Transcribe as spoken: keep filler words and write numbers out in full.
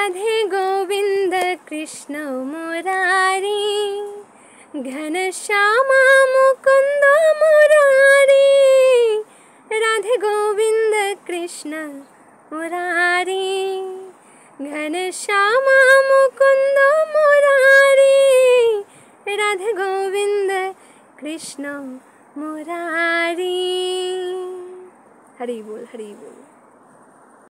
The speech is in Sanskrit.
राधे गोविंद कृष्ण मुरारी, घनश्यामा मुकुंद मुरारी। राधे गोविंद कृष्ण मुरारी, घनश्यामा मुकुंद मुरारी। राधे गोविंद कृष्ण मुरारी। हरि बोल, हरि बोल।